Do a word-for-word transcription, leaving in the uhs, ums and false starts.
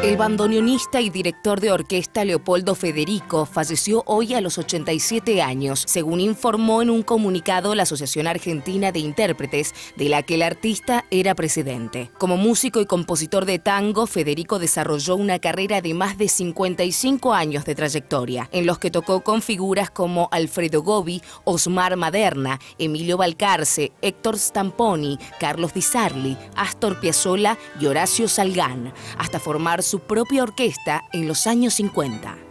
El bandoneonista y director de orquesta Leopoldo Federico falleció hoy a los ochenta y siete años, según informó en un comunicado la Asociación Argentina de Intérpretes, de la que el artista era presidente. Como músico y compositor de tango, Federico desarrolló una carrera de más de cincuenta y cinco años de trayectoria, en los que tocó con figuras como Alfredo Gobi, Osmar Maderna, Emilio Balcarce, Héctor Stamponi, Carlos Di Sarli, Astor Piazzolla y Horacio Salgán, hasta formar su propia orquesta en los años cincuenta.